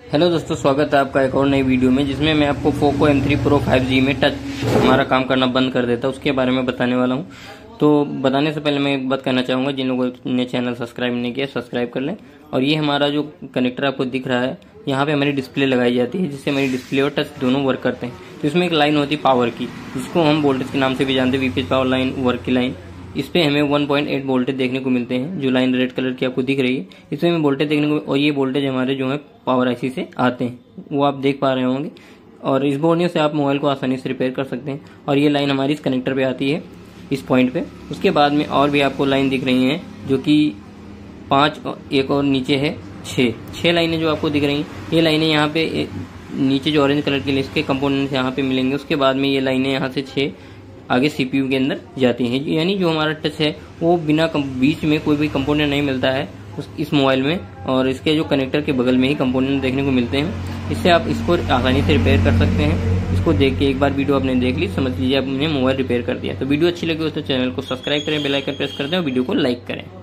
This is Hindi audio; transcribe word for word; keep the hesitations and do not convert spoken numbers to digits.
हेलो दोस्तों, स्वागत है आपका एक और नई वीडियो में, जिसमें मैं आपको Poco M three pro five G में टच हमारा काम करना बंद कर देता है उसके बारे में बताने वाला हूं। तो बताने से पहले मैं एक बात कहना चाहूँगा, जिन लोगों ने चैनल सब्सक्राइब नहीं किया सब्सक्राइब कर लें। और ये हमारा जो कनेक्टर आपको दिख रहा है, यहाँ पे हमारी डिस्प्ले लगाई जाती है, जिससे हमारी डिस्प्ले और टच दोनों वर्क करते हैं। तो इसमें एक लाइन होती है पावर की, जिसको हम वोल्टेज के नाम से भी जानते हैं, वीपीएस पावर लाइन, वर्क की लाइन। इस पे हमें वन पॉइंट एट वोल्टेज देखने को मिलते हैं, जो लाइन रेड कलर की आपको दिख रही है, इसमें हमें वोल्टेज देखने को। और ये वोल्टेज हमारे जो है पावर आईसी से आते हैं, वो आप देख पा रहे होंगे। और इस बोर्ड से आप मोबाइल को आसानी से रिपेयर कर सकते हैं। और ये लाइन हमारी इस कनेक्टर पे आती है, इस पॉइंट पे। उसके बाद में और भी आपको लाइन दिख रही हैं, जो कि पाँच, एक और नीचे है छः छः लाइनें जो आपको दिख रही हैं। ये लाइनें यहाँ पे नीचे जो ऑरेंज कलर के इसके कंपोनेंट्स यहाँ पे मिलेंगे। उसके बाद में ये लाइनें यहाँ से छः आगे सीपीयू के अंदर जाती हैं। यानी जो हमारा टच है वो बिना बीच में कोई भी कंपोनेंट नहीं मिलता है उस इस मोबाइल में, और इसके जो कनेक्टर के बगल में ही कंपोनेंट देखने को मिलते हैं। इससे आप इसको आसानी से रिपेयर कर सकते हैं। इसको देख के एक बार वीडियो आपने देख ली, समझ लीजिए आपने मोबाइल रिपेयर कर दिया। तो वीडियो अच्छी लगी हो तो चैनल को सब्सक्राइब करें, बेल आइकन प्रेस कर दें और वीडियो को लाइक करें।